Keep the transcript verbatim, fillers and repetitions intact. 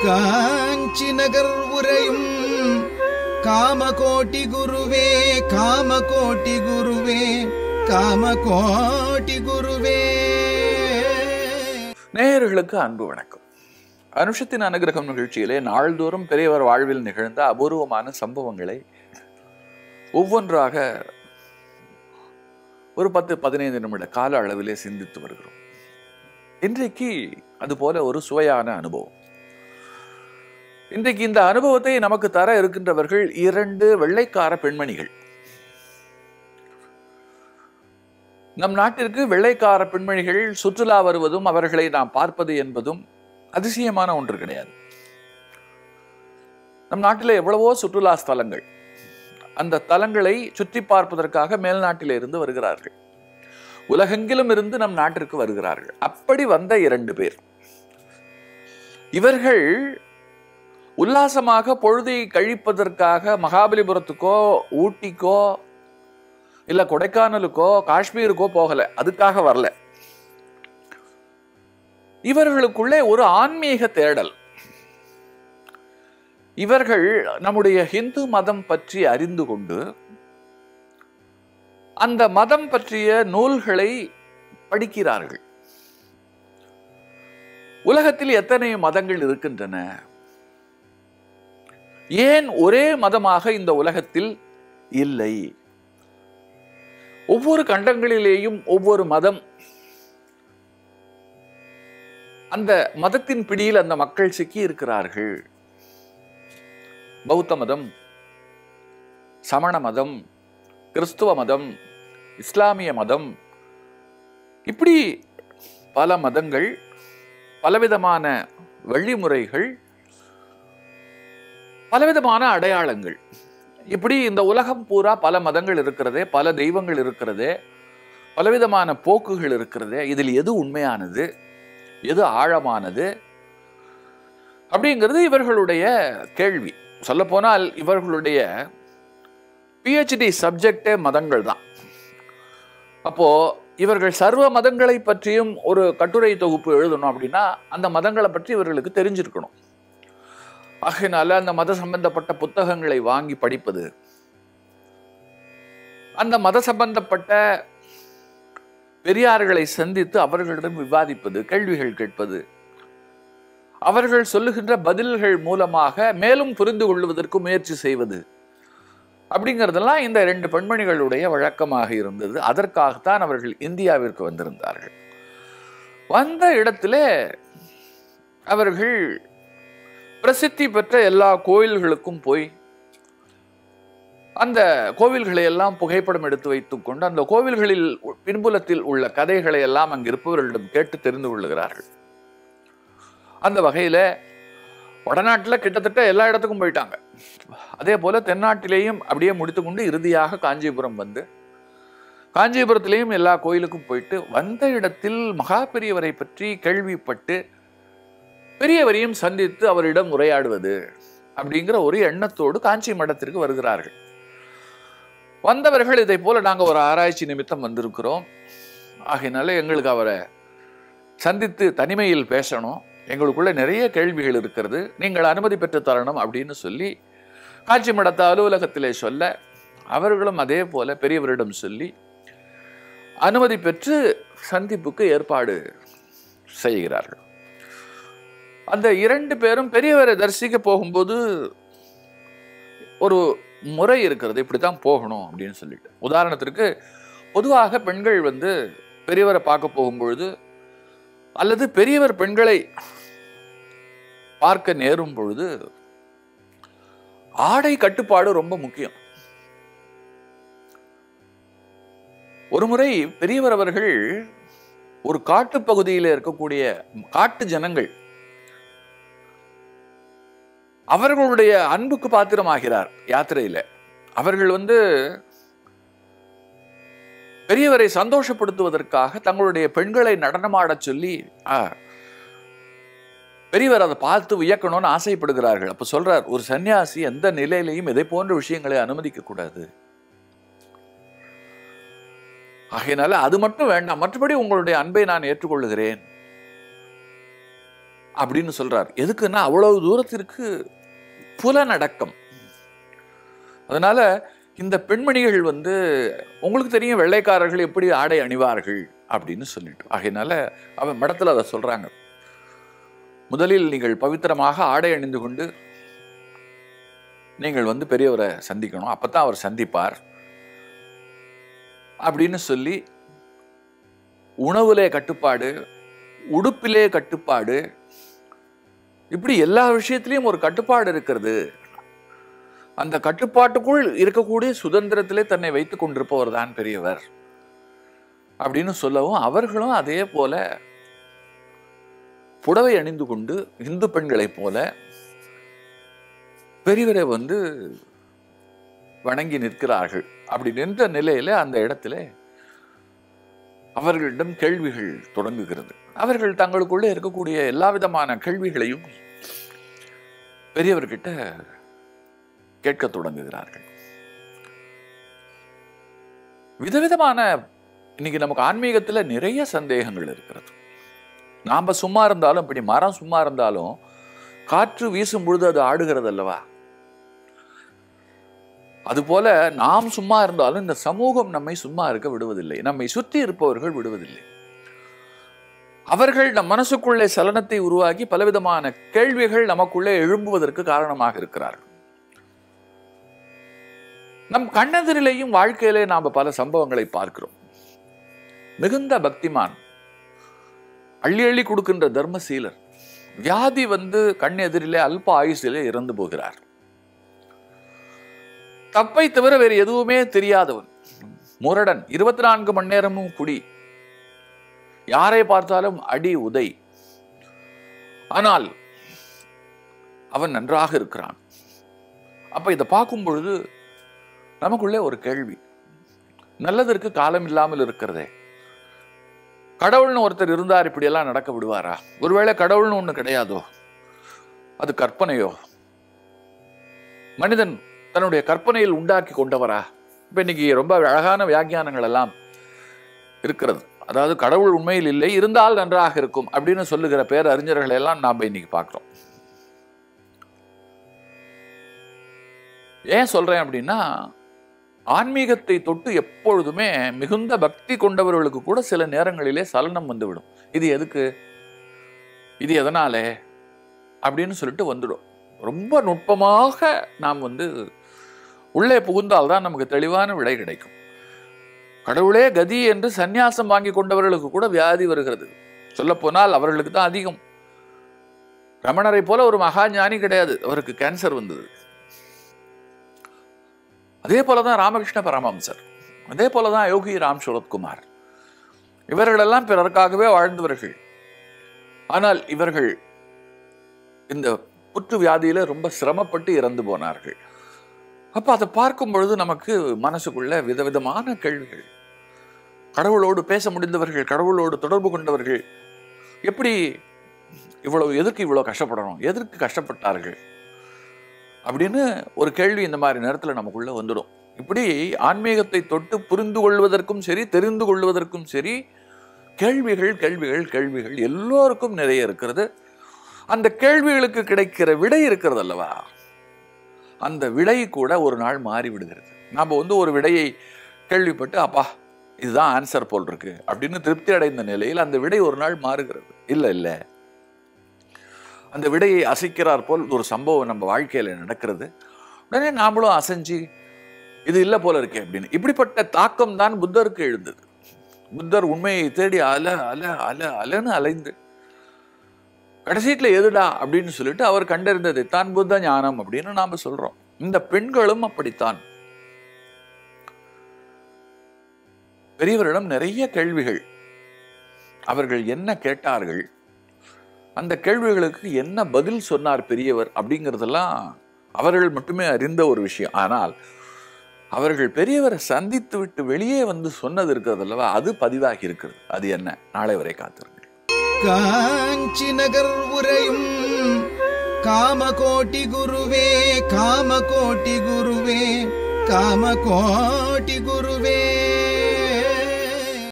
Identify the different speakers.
Speaker 1: காஞ்சி நகர் உரையும் காமகோட்டி குருவே காமகோட்டி குருவே காமகோட்டி குருவே.
Speaker 2: நேயர்களுக்கு அன்பு வணக்கம். அனுஷத்தின் அனுகிரகம் நிகழ்ச்சியிலே நாள்தோறும் பெரியவர் வாழ்வில் நிகழ்ந்த அபூர்வமான சம்பவங்களை ஒவ்வொன்றாக ஒரு பத்து பதினைந்து நிமிட கால அளவிலே சிந்தித்து வருகிறோம். இன்றைக்கு அதுபோல ஒரு சுவையான அனுபவம். இன்றைக்கு இந்த அனுபவத்தை நமக்கு தர இருக்கின்றவர்கள் இரண்டு வெள்ளைக்கார பெண்மணிகள். நம் நாட்டிற்கு வெள்ளைக்கார பெண்மணிகள் சுற்றுலா வருவதும் அவர்களை நாம் பார்ப்பது என்பதும் அதிசயமான ஒன்று கிடையாது. நம் நாட்டில் எவ்வளவோ சுற்றுலா ஸ்தலங்கள், அந்த தலங்களை சுற்றி பார்ப்பதற்காக மேல்நாட்டில் இருந்து வருகிறார்கள். உலகெங்கிலும் இருந்து நம் நாட்டிற்கு வருகிறார்கள். அப்படி வந்த இரண்டு பேர், இவர்கள் உல்லாசமாக பொழுதை கழிப்பதற்காக மகாபலிபுரத்துக்கோ ஊட்டிக்கோ இல்ல கொடைக்கானலுக்கோ காஷ்மீருக்கோ போகல, அதுக்காக வரல. இவர்களுக்குள்ளே ஒரு ஆன்மீக தேடல். இவர்கள் நம்முடைய ஹிந்து மதம் பற்றி அறிந்து கொண்டு அந்த மதம் பற்றிய நூல்களை படிக்கிறார்கள். உலகத்தில் எத்தனை மதங்கள் இருக்கின்றன? ஏன் ஒரே மதமாக இந்த உலகத்தில் இல்லை? ஒவ்வொரு கண்டங்களிலேயும் ஒவ்வொரு மதம், அந்த மதத்தின் பிடியில் அந்த மக்கள் சிக்கி இருக்கிறார்கள். பௌத்த மதம், சமண மதம், கிறிஸ்துவ மதம், இஸ்லாமிய மதம், இப்படி பல மதங்கள், பலவிதமான வழிமுறைகள், பலவிதமான அடையாளங்கள். இப்படி இந்த உலகம் பூரா பல மதங்கள் இருக்கிறதே, பல தெய்வங்கள் இருக்கிறதே, பலவிதமான போக்குகள் இருக்கிறதே. இதில் எது உண்மையானது, எது ஆழமானது அப்படிங்கிறது இவர்களுடைய கேள்வி. சொல்ல போனால் இவர்களுடைய பிஹெச்டி சப்ஜெக்டே மதங்கள் தான். அப்போ இவர்கள் சர்வ மதங்களை பற்றியும் ஒரு கட்டுரை தொகுப்பு எழுதணும் அப்படின்னா அந்த மதங்களை பற்றி இவர்களுக்கு தெரிஞ்சிருக்கணும். ஆகையினால அந்த மத சம்பந்தப்பட்ட புத்தகங்களை வாங்கி படிப்பது, அந்த மத சம்பந்தப்பட்ட பெரியார்களை சந்தித்து அவர்களிடம் விவாதிப்பது, கேள்விகள் கேட்பது, அவர்கள் சொல்லுகின்ற பதில்கள் மூலமாக மேலும் புரிந்து கொள்வதற்கு முயற்சி செய்வது, அப்படிங்கிறதெல்லாம் இந்த இரண்டு பெண்மணிகளுடைய வழக்கமாக இருந்தது. அதற்காகத்தான் அவர்கள் இந்தியாவிற்கு வந்திருந்தார்கள். வந்த இடத்திலே அவர்கள் பிரசித்தி பெற்ற எல்லா கோயில்களுக்கும் போய் அந்த கோவில்களை எல்லாம் புகைப்படம் எடுத்து வைத்துக் கொண்டு அந்த கோவில்களில் பின்புலத்தில் உள்ள கதைகளை எல்லாம் அங்கு இருப்பவர்களிடம் கேட்டு தெரிந்து கொள்ளுகிறார்கள். அந்த வகையில வடநாட்டில் கிட்டத்தட்ட எல்லா இடத்துக்கும் போயிட்டாங்க. அதே போல தென்னாட்டிலேயும் அப்படியே முடித்துக்கொண்டு இறுதியாக காஞ்சிபுரம் வந்து காஞ்சிபுரத்திலேயும் எல்லா கோயிலுக்கும் போயிட்டு வந்த இடத்தில் மகா பெரியவரை பற்றி கேள்விப்பட்டு பெரியவரையும் சந்தித்து அவரிடம் உரையாடுவது அப்படிங்கிற ஒரு எண்ணத்தோடு காஞ்சி மடத்திற்கு வருகிறார்கள். வந்தவர்கள் இதை போல நாங்கள் ஒரு ஆராய்ச்சி நிமித்தம் வந்திருக்கிறோம், ஆகையினால எங்களுக்கு அவரை சந்தித்து தனிமையில் பேசணும், எங்களுக்குள்ள நிறைய கேள்விகள் இருக்கிறது, நீங்கள் அனுமதி பெற்று தரணும் அப்படின்னு சொல்லி காஞ்சி மடத்த அலுவலகத்திலே சொல்ல அவர்களும் அதே போல பெரியவரிடம் சொல்லி அனுமதி பெற்று சந்திப்புக்கு ஏற்பாடு செய்கிறார்கள். அந்த இரண்டு பேரும் பெரியவரை தரிசிக்க போகும்போது ஒரு முறை இருக்கிறது, இப்படித்தான் போகணும் அப்படின்னு சொல்லிட்டு. உதாரணத்திற்கு பொதுவாக பெண்கள் வந்து பெரியவரை பார்க்க போகும்பொழுது அல்லது பெரியவர் பெண்களை பார்க்க நேரும் பொழுது ஆடை கட்டுப்பாடு ரொம்ப முக்கியம். ஒரு முறை பெரியவர் அவர்கள் ஒரு காட்டு பகுதியில் இருக்கக்கூடிய காட்டு ஜனங்கள் அவர்களுடைய அன்புக்கு பாத்திரமாகிறார். யாத்திரையில அவர்கள் வந்து பெரியவரை சந்தோஷப்படுத்துவதற்காக தங்களுடைய பெண்களை நடனமாடச் சொல்லி பெரியவர் அதை பார்த்து வியக்கணும்னு ஆசைப்படுகிறார்கள். அப்ப சொல்றார், ஒரு சன்னியாசி எந்த நிலையிலையும் இதை போன்ற விஷயங்களை அனுமதிக்க கூடாது, ஆகையினால அது மட்டும் வேண்டாம், மற்றபடி உங்களுடைய அன்பை நான் ஏற்றுக்கொள்ளுகிறேன் அப்படின்னு சொல்றார். எதுக்குன்னா அவ்வளவு தூரத்திற்கு புலனடக்கம். அதனால இந்த பெண்மணிகள் வந்து உங்களுக்கு தெரியும் வெள்ளைக்காரர்கள் எப்படி ஆடை அணிவார்கள் அப்படின்னு சொல்லிட்டு, ஆகையினால அவன் மடத்துல அதை சொல்றாங்க. முதலில் நீங்கள் பவித்திரமாக ஆடை அணிந்து கொண்டு நீங்கள் வந்து பெரியவரை சந்திக்கணும், அப்பதான் அவர் சந்திப்பார் அப்படின்னு சொல்லி உணவுலே கட்டுப்பாடு, உடுப்பிலே கட்டுப்பாடு, இப்படி எல்லா விஷயத்திலையும் ஒரு கட்டுப்பாடு இருக்கிறது. அந்த கட்டுப்பாட்டுக்குள் இருக்கக்கூடிய சுதந்திரத்திலே தன்னை வைத்துக் கொண்டிருப்பவர் தான் பெரியவர் அப்படின்னு சொல்லவும், அவர்களும் அதே போல புடவை அணிந்து கொண்டு இந்து பெண்களைப் போல பெரியவரை வந்து வணங்கி நிற்கிறார்கள். அப்படி நின்ற நிலையில அந்த இடத்துல அவர்களிடம் கேள்விகள் தொடங்குகிறது. அவர்கள் தங்களுக்குள்ளே இருக்கக்கூடிய எல்லா விதமான கேள்விகளையும் பெரியவர்கிட்ட கேட்க தொடங்குகிறார்கள். விதவிதமான இன்னைக்கு நமக்கு ஆன்மீகத்துல நிறைய சந்தேகங்கள் இருக்கிறது. நாம சும்மா இருந்தாலும், இப்படி மரம் சும்மா இருந்தாலும் காற்று வீசும் பொழுது அது ஆடுகிறது அல்லவா? அதுபோல நாம் சும்மா இருந்தாலும் இந்த சமூகம் நம்மை சும்மா இருக்க விடுவதில்லை, நம்மை சுற்றி இருப்பவர்கள் விடுவதில்லை. அவர்கள் நம் மனசுக்குள்ளே சலனத்தை உருவாக்கி பலவிதமான கேள்விகள் நமக்குள்ளே எழும்புவதற்கு காரணமாக இருக்கிறார்கள். நம் கண்ணெதிரிலேயும் வாழ்க்கையிலே நாம் பல சம்பவங்களை பார்க்கிறோம். மிகுந்த பக்திமான், அள்ளி அள்ளி கொடுக்கின்ற தர்மசீலர், வியாதி வந்து கண்ணெதிரிலே அல்ப ஆயுசிலே இறந்து போகிறார். தப்பை தவிர வேறு எதுவுமே தெரியாதவன், முரடன், இருபத்தி நான்கு மணி நேரமும் குடி, யாரை பார்த்தாலும் அடி உதை. ஆனால் அவன் நன்றாக இருக்கிறான். அப்ப இதை பார்க்கும் பொழுது நமக்குள்ளே ஒரு கேள்வி, நல்லதற்கு காலம் இல்லாமல் இருக்கிறதே. கடவுள்னு ஒருத்தர் இருந்தார், இப்படியெல்லாம் நடக்க விடுவாரா? ஒருவேளை கடவுள்னு ஒண்ணு கிடையாதோ? அது கற்பனையோ? மனிதன் தன்னுடைய கற்பனையில் உண்டாக்கி கொண்டவரா? இப்ப இன்னைக்கு ரொம்ப அழகான வியாக்கியானங்கள் எல்லாம் இருக்கிறது. அதாவது கடவுள் உண்மையில் இல்லை, இருந்தால் நன்றாக இருக்கும் அப்படின்னு சொல்லுகிற பேர் அறிஞர்களை எல்லாம் நாம இன்னைக்கு பார்க்கிறோம். ஏன் சொல்றேன் அப்படின்னா, ஆன்மீகத்தை தொட்டு எப்பொழுதுமே மிகுந்த பக்தி கொண்டவர்களுக்கு கூட சில நேரங்களிலே சலனம் வந்துவிடும். இது எதுக்கு, இது எதனாலே அப்படின்னு சொல்லிட்டு வந்துடும். ரொம்ப நுட்பமாக நாம் வந்து உள்ளே புகுந்தால்தான் நமக்கு தெளிவான விடை கிடைக்கும். கடவுளே கதி என்று சந்நியாசம் வாங்கி கொண்டவர்களுக்கு கூட வியாதி வருகிறது. சொல்ல போனால் அவர்களுக்கு தான் அதிகம். ரமணரை போல ஒரு மகா ஞானி கிடையாது, அவருக்கு கேன்சர் வந்தது. அதே போலதான் ராமகிருஷ்ண பரமஹம்சர், அதே போலதான் யோகி ராம் சுரத்குமார். இவர்களெல்லாம் பிறருக்காகவே வாழ்ந்தவர்கள். ஆனால் இவர்கள் இந்த புற்று வியாதியில ரொம்ப சிரமப்பட்டு இறந்து போனார்கள். அப்ப அதை பார்க்கும் பொழுது நமக்கு மனசுக்குள்ள விதவிதமான கேள்விகள். கடவுளோடு பேச முடிந்தவர்கள், கடவுளோடு தொடர்பு கொண்டவர்கள் எப்படி இவ்வளவு, எதற்கு இவ்வளவு கஷ்டப்படணும், எதற்கு கஷ்டப்பட்டார்கள் அப்படின்னு ஒரு கேள்வி இந்த மாதிரி நேரத்தில் நமக்குள்ள வந்துடும். இப்படி ஆன்மீகத்தை தொட்டு புரிந்து கொள்வதற்கும் சரி, தெரிந்து கொள்வதற்கும் சரி, கேள்விகள் கேள்விகள் கேள்விகள் எல்லோருக்கும் நிறைய இருக்கிறது. அந்த கேள்விகளுக்கு கிடைக்கிற விடை இருக்கிறது அல்லவா, அந்த விடை கூட ஒரு நாள் மாறி விடுகிறது. நாம் வந்து ஒரு விடையை கேள்விப்பட்டு அப்பா இதுதான் ஆன்சர் போல் இருக்கு அப்படின்னு திருப்தி அடைந்த நிலையில் அந்த விடை ஒரு நாள் மாறுகிறது. இல்லை இல்லை, அந்த விடையை அசைக்கிறார் போல் ஒரு சம்பவம் நம்ம வாழ்க்கையில நடக்கிறது. உடனே நாமளும் அசைஞ்சு இது இல்லை போல இருக்கே அப்படின்னு. இப்படிப்பட்ட தாக்கம் தான் புத்தருக்கு எழுந்தது. புத்தர் உண்மையை தேடி அல அல அல அலன்னு அலைந்து கடைசீட்ல எதுடா அப்படின்னு சொல்லிட்டு அவர் கண்டறிந்ததை தான் புத்த ஞானம் அப்படின்னு நாம சொல்றோம். இந்த பெண்களும் அப்படித்தான். பெரியவரிடம் நிறைய கேள்விகள். அவர்கள் என்ன கேட்டார்கள், அந்த கேள்விகளுக்கு என்ன பதில் சொன்னார் பெரியவர் அப்படிங்கிறதெல்லாம் அவர்கள் மட்டுமே அறிந்த ஒரு விஷயம். ஆனால் அவர்கள் பெரியவரை சந்தித்து விட்டு வெளியே வந்து சொன்னது இருக்கிறது அல்லவா, அது பதிவாகி இருக்கிறது. அது என்ன, நாளை வரை காத்திருங்கள்.
Speaker 1: காஞ்சி நகர் உரையும் காமகோட்டி குருவே, காமகோட்டி குருவே, காமகோட்டி குருவே.